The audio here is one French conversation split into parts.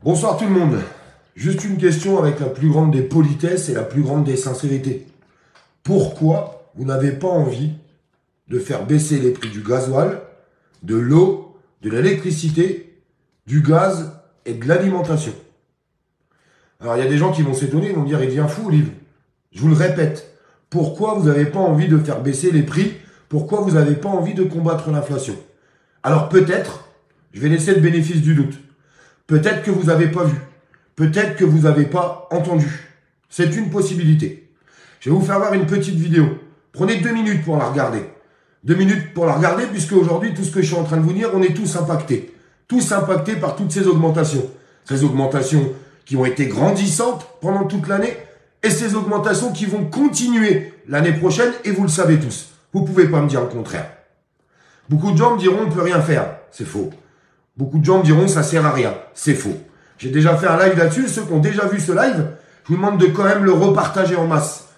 Bonsoir tout le monde. Juste une question avec la plus grande des politesses et la plus grande des sincérités. Pourquoi vous n'avez pas envie de faire baisser les prix du gasoil, de l'eau, de l'électricité, du gaz et de l'alimentation? Alors il y a des gens qui vont s'étonner, ils vont me dire, il devient fou, Olive. Je vous le répète, pourquoi vous n'avez pas envie de faire baisser les prix? Pourquoi vous n'avez pas envie de combattre l'inflation? Alors peut-être, je vais laisser le bénéfice du doute. Peut-être que vous n'avez pas vu. Peut-être que vous n'avez pas entendu. C'est une possibilité. Je vais vous faire voir une petite vidéo. Prenez 2 minutes pour la regarder. 2 minutes pour la regarder, puisque aujourd'hui, tout ce que je suis en train de vous dire, on est tous impactés. Tous impactés par toutes ces augmentations. Ces augmentations qui ont été grandissantes pendant toute l'année, et ces augmentations qui vont continuer l'année prochaine, et vous le savez tous. Vous ne pouvez pas me dire le contraire. Beaucoup de gens me diront, on ne peut rien faire. C'est faux. Beaucoup de gens me diront, ça sert à rien. C'est faux. J'ai déjà fait un live là-dessus. Ceux qui ont déjà vu ce live, je vous demande de quand même le repartager en masse.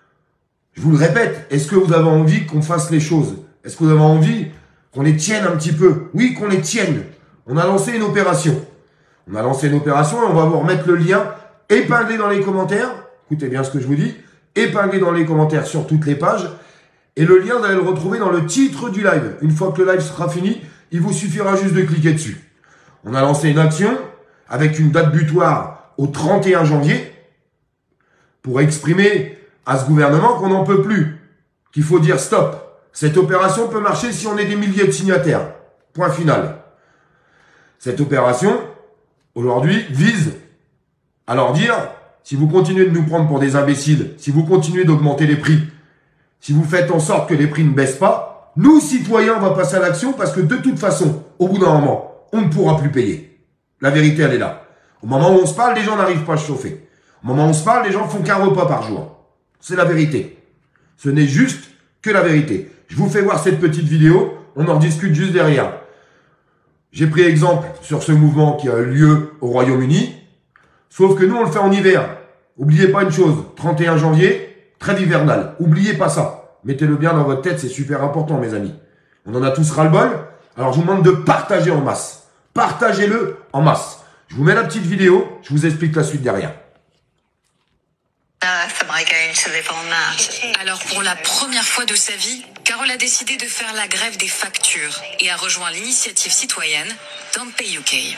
Je vous le répète, est-ce que vous avez envie qu'on fasse les choses? Est-ce que vous avez envie qu'on les tienne un petit peu? Oui, qu'on les tienne. On a lancé une opération. On a lancé une opération et on va vous remettre le lien épinglé dans les commentaires. Écoutez bien ce que je vous dis. Épinglé dans les commentaires sur toutes les pages. Et le lien, vous allez le retrouver dans le titre du live. Une fois que le live sera fini, il vous suffira juste de cliquer dessus. On a lancé une action avec une date butoir au 31 janvier pour exprimer à ce gouvernement qu'on n'en peut plus, qu'il faut dire stop. Cette opération peut marcher si on est des milliers de signataires. Point final. Cette opération, aujourd'hui, vise à leur dire, si vous continuez de nous prendre pour des imbéciles, si vous continuez d'augmenter les prix, si vous faites en sorte que les prix ne baissent pas, nous, citoyens, on va passer à l'action parce que de toute façon, au bout d'un moment, on ne pourra plus payer. La vérité, elle est là. Au moment où on se parle, les gens n'arrivent pas à se chauffer. Au moment où on se parle, les gens font qu'un repas par jour. C'est la vérité. Ce n'est juste que la vérité. Je vous fais voir cette petite vidéo, on en discute juste derrière. J'ai pris exemple sur ce mouvement qui a eu lieu au Royaume-Uni, sauf que nous, on le fait en hiver. Oubliez pas une chose, 31 janvier, trêve hivernale. Oubliez pas ça. Mettez-le bien dans votre tête, c'est super important, mes amis. On en a tous ras-le-bol. Alors, je vous demande de partager en masse. Partagez-le en masse. Je vous mets la petite vidéo, je vous explique la suite derrière. Alors, pour la première fois de sa vie, Carole a décidé de faire la grève des factures et a rejoint l'initiative citoyenne Don't Pay UK.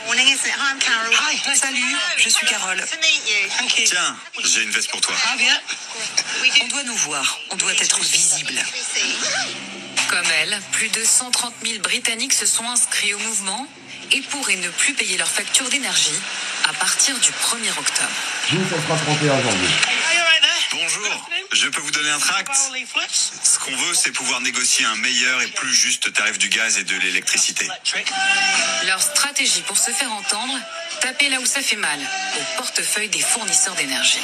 Salut, je suis Carole. Tiens, j'ai une veste pour toi. On doit nous voir, on doit être visible. Comme elle, plus de 130 000 Britanniques se sont inscrits au mouvement et pourraient ne plus payer leurs factures d'énergie à partir du 1er octobre. Nous, ça sera 31 janvier. Bonjour, je peux vous donner un tract? Ce qu'on veut, c'est pouvoir négocier un meilleur et plus juste tarif du gaz et de l'électricité. Leur stratégie pour se faire entendre, taper là où ça fait mal, au portefeuille des fournisseurs d'énergie.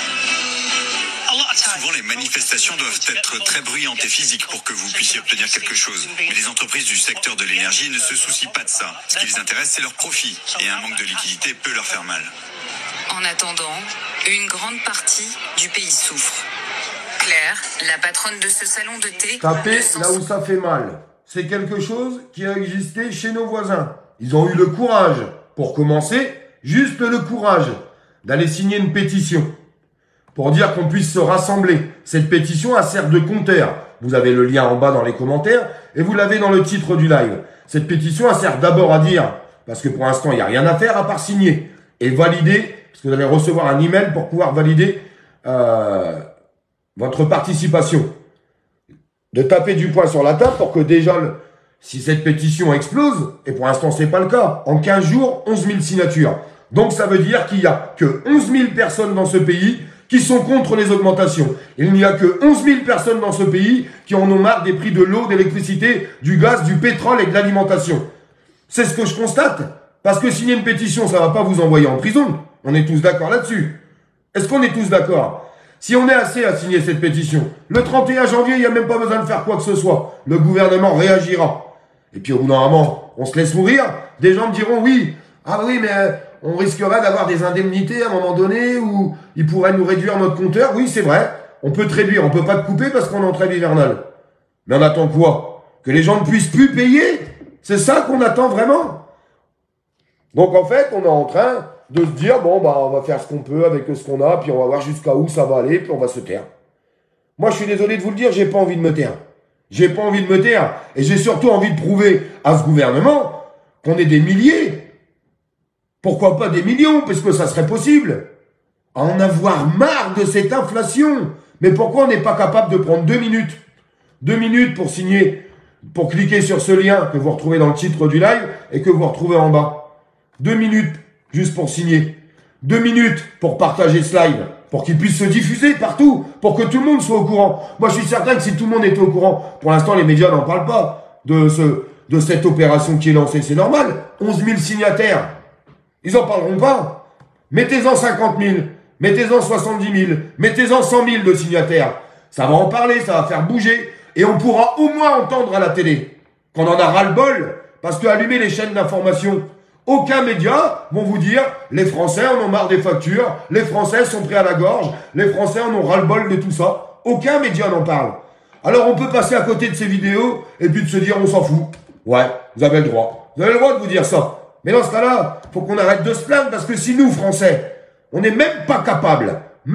Souvent, les manifestations doivent être très bruyantes et physiques pour que vous puissiez obtenir quelque chose. Mais les entreprises du secteur de l'énergie ne se soucient pas de ça. Ce qui les intéresse, c'est leur profit. Et un manque de liquidité peut leur faire mal. En attendant, une grande partie du pays souffre. Claire, la patronne de ce salon de thé... Taper là où ça fait mal. C'est quelque chose qui a existé chez nos voisins. Ils ont eu le courage, pour commencer, juste le courage, d'aller signer une pétition. Pour dire qu'on puisse se rassembler. Cette pétition, elle sert de compteur. Vous avez le lien en bas dans les commentaires et vous l'avez dans le titre du live. Cette pétition, elle sert d'abord à dire, parce que pour l'instant, il n'y a rien à faire à part signer et valider, parce que vous allez recevoir un email pour pouvoir valider votre participation. De taper du poing sur la table pour que déjà, si cette pétition explose, et pour l'instant, c'est pas le cas, en 15 jours, 11 000 signatures. Donc, ça veut dire qu'il n'y a que 11 000 personnes dans ce pays qui sont contre les augmentations. Il n'y a que 11 000 personnes dans ce pays qui en ont marre des prix de l'eau, de l'électricité, du gaz, du pétrole et de l'alimentation. C'est ce que je constate. Parce que signer une pétition, ça va pas vous envoyer en prison. On est tous d'accord là-dessus. Est-ce qu'on est tous d'accord? Si on est assez à signer cette pétition, le 31 janvier, il n'y a même pas besoin de faire quoi que ce soit. Le gouvernement réagira. Et puis au bout d'un moment, on se laisse mourir. Des gens me diront oui. Ah oui, mais on risquerait d'avoir des indemnités à un moment donné où ils pourraient nous réduire notre compteur. Oui, c'est vrai. On peut te réduire. On peut pas te couper parce qu'on est en trêve hivernale. Mais on attend quoi? Que les gens ne puissent plus payer? C'est ça qu'on attend vraiment? Donc en fait, on est en train de se dire, bon, bah, on va faire ce qu'on peut avec ce qu'on a, puis on va voir jusqu'à où ça va aller, puis on va se taire. Moi, je suis désolé de vous le dire, j'ai pas envie de me taire. J'ai pas envie de me taire. Et j'ai surtout envie de prouver à ce gouvernement qu'on est des milliers. Pourquoi pas des millions, parce que ça serait possible. À en avoir marre de cette inflation. Mais pourquoi on n'est pas capable de prendre 2 minutes? 2 minutes pour signer, pour cliquer sur ce lien que vous retrouvez dans le titre du live et que vous retrouvez en bas. 2 minutes juste pour signer. 2 minutes pour partager ce live, pour qu'il puisse se diffuser partout, pour que tout le monde soit au courant. Moi, je suis certain que si tout le monde était au courant, pour l'instant, les médias n'en parlent pas de cette opération qui est lancée. C'est normal. 11 000 signataires. Ils en parleront pas. Mettez-en 50 000. Mettez-en 70 000. Mettez-en 100 000 de signataires. Ça va en parler, ça va faire bouger. Et on pourra au moins entendre à la télé qu'on en a ras-le-bol. Parce que allumer les chaînes d'information, aucun média vont vous dire les Français en ont marre des factures, les Français sont pris à la gorge, les Français en ont ras-le-bol de tout ça. Aucun média n'en parle. Alors on peut passer à côté de ces vidéos et puis de se dire on s'en fout. Ouais, vous avez le droit. Vous avez le droit de vous dire ça. Mais dans ce cas-là, faut qu'on arrête de se plaindre parce que si nous, Français, on n'est même pas capable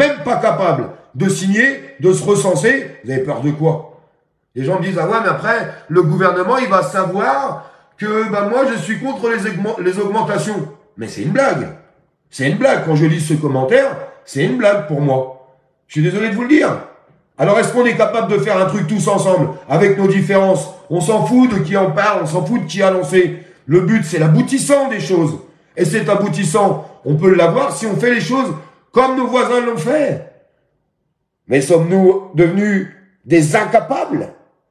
de signer, de se recenser, vous avez peur de quoi? Les gens me disent, ah ouais, mais après, le gouvernement, il va savoir que bah, moi, je suis contre les augmentations. Mais c'est une blague. C'est une blague. Quand je lis ce commentaire, c'est une blague pour moi. Je suis désolé de vous le dire. Alors, est-ce qu'on est capable de faire un truc tous ensemble, avec nos différences? On s'en fout de qui en parle, on s'en fout de qui a lancé. Le but, c'est l'aboutissant des choses. Et cet aboutissant, on peut l'avoir si on fait les choses comme nos voisins l'ont fait. Mais sommes-nous devenus des incapables?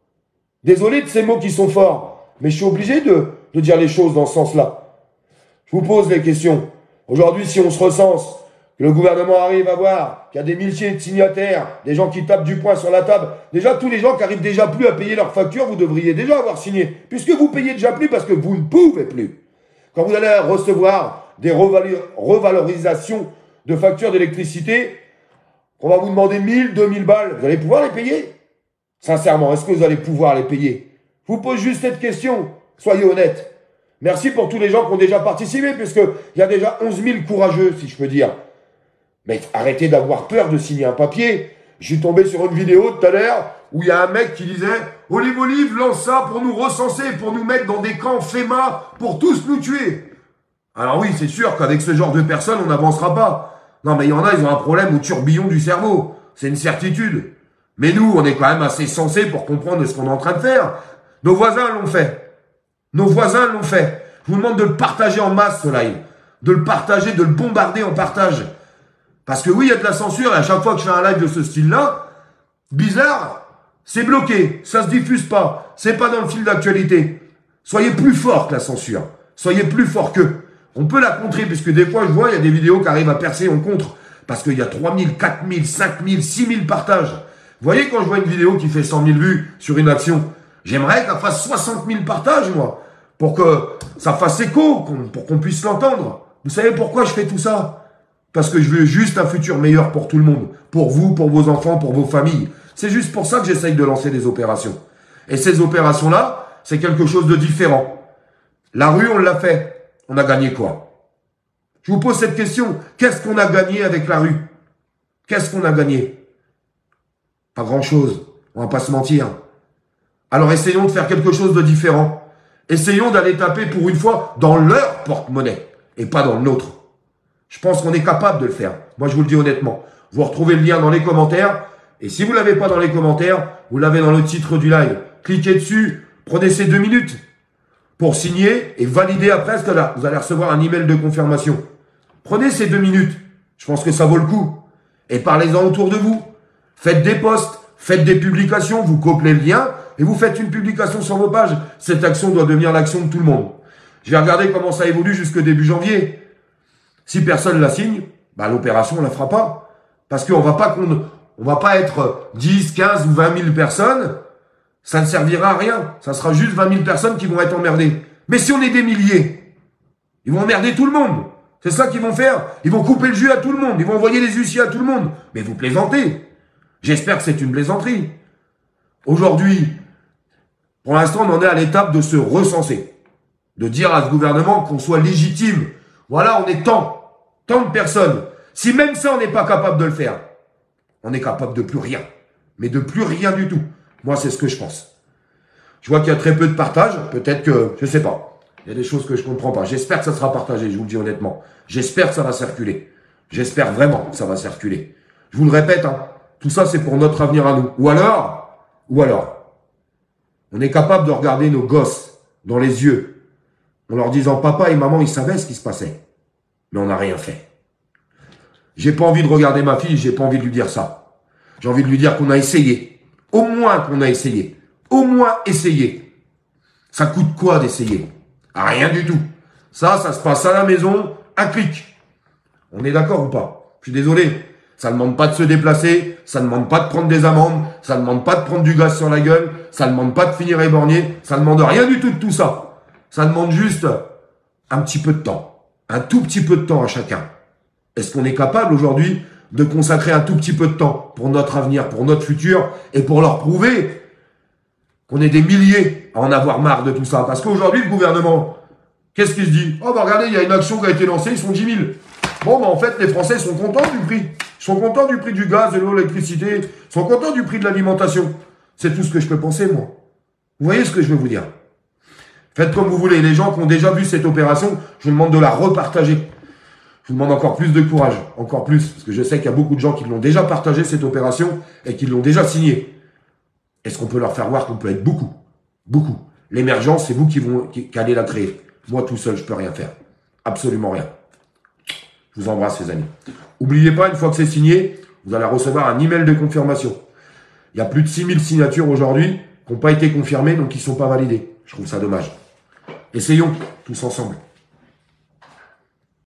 Désolé de ces mots qui sont forts, mais je suis obligé de dire les choses dans ce sens-là. Je vous pose les questions. Aujourd'hui, si on se recense, que le gouvernement arrive à voir qu'il y a des milliers de signataires, des gens qui tapent du poing sur la table, déjà tous les gens qui arrivent déjà plus à payer leurs factures, vous devriez déjà avoir signé, puisque vous payez déjà plus parce que vous ne pouvez plus. Quand vous allez recevoir des revalorisations de factures d'électricité, on va vous demander 1000, 2000 balles, vous allez pouvoir les payer? Sincèrement, est-ce que vous allez pouvoir les payer? Je vous pose juste cette question, soyez honnêtes. Merci pour tous les gens qui ont déjà participé, puisqu'il y a déjà 11 000 courageux, si je peux dire. Mais arrêtez d'avoir peur de signer un papier. Je suis tombé sur une vidéo tout à l'heure où il y a un mec qui disait « Olive lance ça pour nous recenser, pour nous mettre dans des camps FEMA, pour tous nous tuer. » Alors oui, c'est sûr qu'avec ce genre de personnes, on n'avancera pas. Non, mais il y en a, ils ont un problème au tourbillon du cerveau. C'est une certitude. Mais nous, on est quand même assez sensés pour comprendre ce qu'on est en train de faire. Nos voisins l'ont fait. Nos voisins l'ont fait. Je vous demande de le partager en masse, ce live. De le partager, de le bombarder en partage. Parce que oui, il y a de la censure, et à chaque fois que je fais un live de ce style-là, bizarre, c'est bloqué, ça se diffuse pas, c'est pas dans le fil d'actualité. Soyez plus fort que la censure. Soyez plus fort qu'eux. On peut la contrer, puisque des fois, je vois, il y a des vidéos qui arrivent à percer en contre. Parce qu'il y a 3000, 4000, 5000, 6000 partages. Vous voyez, quand je vois une vidéo qui fait 100 000 vues sur une action, j'aimerais qu'elle fasse 60 000 partages, moi. Pour que ça fasse écho, pour qu'on puisse l'entendre. Vous savez pourquoi je fais tout ça? Parce que je veux juste un futur meilleur pour tout le monde. Pour vous, pour vos enfants, pour vos familles. C'est juste pour ça que j'essaye de lancer des opérations. Et ces opérations-là, c'est quelque chose de différent. La rue, on l'a fait. On a gagné quoi? Je vous pose cette question. Qu'est-ce qu'on a gagné avec la rue? Qu'est-ce qu'on a gagné? Pas grand-chose. On va pas se mentir. Alors essayons de faire quelque chose de différent. Essayons d'aller taper pour une fois dans leur porte-monnaie et pas dans le nôtre. Je pense qu'on est capable de le faire. Moi, je vous le dis honnêtement. Vous retrouvez le lien dans les commentaires. Et si vous ne l'avez pas dans les commentaires, vous l'avez dans le titre du live. Cliquez dessus. Prenez ces 2 minutes pour signer et valider après. Parce que là, vous allez recevoir un email de confirmation. Prenez ces 2 minutes. Je pense que ça vaut le coup. Et parlez-en autour de vous. Faites des posts. Faites des publications. Vous copiez le lien et vous faites une publication sur vos pages. Cette action doit devenir l'action de tout le monde. Je vais regarder comment ça évolue jusqu'au début janvier. Si personne la signe, bah l'opération on la fera pas. Parce qu'on va pas être 10, 15 ou 20 000 personnes. Ça ne servira à rien. Ça sera juste 20 000 personnes qui vont être emmerdées. Mais si on est des milliers, ils vont emmerder tout le monde. C'est ça qu'ils vont faire. Ils vont couper le jus à tout le monde. Ils vont envoyer les huissiers à tout le monde. Mais vous plaisantez. J'espère que c'est une plaisanterie. Aujourd'hui, pour l'instant, on en est à l'étape de se recenser. De dire à ce gouvernement qu'on soit légitime. Voilà, on est temps. tant de personnes. Si même ça, on n'est pas capable de le faire, on est capable de plus rien. Mais de plus rien du tout. Moi, c'est ce que je pense. Je vois qu'il y a très peu de partage. Peut-être que, je sais pas. Il y a des choses que je comprends pas. J'espère que ça sera partagé, je vous le dis honnêtement. J'espère que ça va circuler. J'espère vraiment que ça va circuler. Je vous le répète, hein, tout ça, c'est pour notre avenir à nous. Ou alors, on est capable de regarder nos gosses dans les yeux, en leur disant, papa et maman, ils savaient ce qui se passait. Mais on n'a rien fait. J'ai pas envie de regarder ma fille, j'ai pas envie de lui dire ça. J'ai envie de lui dire qu'on a essayé. Au moins qu'on a essayé. Au moins essayer. Ça coûte quoi d'essayer? Rien du tout. Ça se passe à la maison, un clic. On est d'accord ou pas? Je suis désolé. Ça ne demande pas de se déplacer, ça ne demande pas de prendre des amendes, ça ne demande pas de prendre du gaz sur la gueule, ça ne demande pas de finir éborgné, ça ne demande rien du tout de tout ça. Ça demande juste un petit peu de temps. Un tout petit peu de temps à chacun. Est-ce qu'on est capable aujourd'hui de consacrer un tout petit peu de temps pour notre avenir, pour notre futur, et pour leur prouver qu'on est des milliers à en avoir marre de tout ça? Parce qu'aujourd'hui, le gouvernement, qu'est-ce qu'il se dit? Oh, bah regardez, il y a une action qui a été lancée, ils sont 10 000. Bon, bah en fait, les Français sont contents du prix. Ils sont contents du prix du gaz, de l'eau, l'électricité. Ils sont contents du prix de l'alimentation. C'est tout ce que je peux penser, moi. Vous voyez ce que je veux vous dire? Faites comme vous voulez. Les gens qui ont déjà vu cette opération, je vous demande de la repartager. Je vous demande encore plus de courage. Encore plus. Parce que je sais qu'il y a beaucoup de gens qui l'ont déjà partagé, cette opération, et qui l'ont déjà signée. Est-ce qu'on peut leur faire voir qu'on peut être beaucoup? Beaucoup. L'émergence, c'est vous qui allez la créer. Moi, tout seul, je peux rien faire. Absolument rien. Je vous embrasse, les amis. N'oubliez pas, une fois que c'est signé, vous allez recevoir un email de confirmation. Il y a plus de 6000 signatures aujourd'hui qui n'ont pas été confirmées, donc qui ne sont pas validées. Je trouve ça dommage. Essayons, tous ensemble.